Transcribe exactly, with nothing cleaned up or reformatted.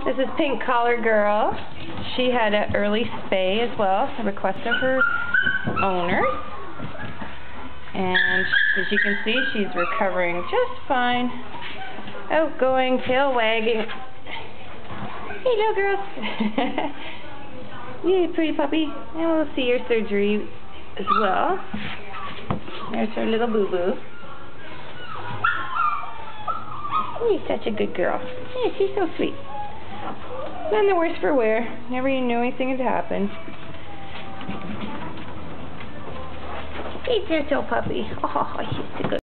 This is Pink Collar Girl. She had an early spay as well, a request of her owners. And as you can see, she's recovering just fine. Outgoing, tail wagging. Hey, little girl. Yay, pretty puppy. And we'll see your surgery as well. There's her little boo-boo. You're such a good girl. Yeah, she's so sweet. None the worse for wear. Never even knew anything had happened. Hey, gentle puppy. Oh, she's a good